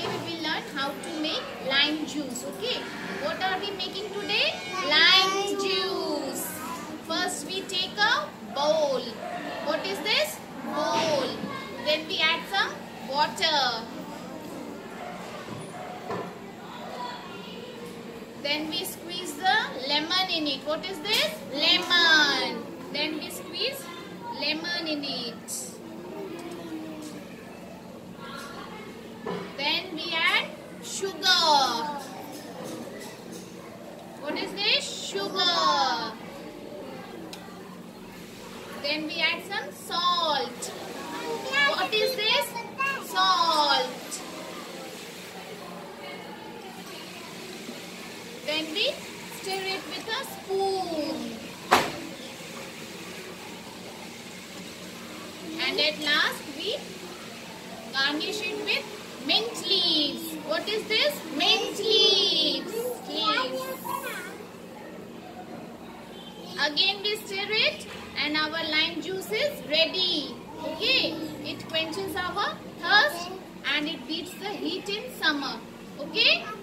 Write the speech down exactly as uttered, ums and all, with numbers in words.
we will learn how to make lime juice. Okay, what are we making today? Lime juice. First we take a bowl. What is this? Bowl. Then we add some water. Then we squeeze the lemon in it. What is this? Lemon. Then we squeeze lemon in it. Then we add sugar. What is this? Sugar. Then we add some salt. What is this? Salt. Then we stir it with a spoon. And at last we garnish it with mint leaves. What is this? Mint leaves. leaves. Again we stir it and our lime juice is ready. Okay. It quenches our thirst and it beats the heat in summer. Okay.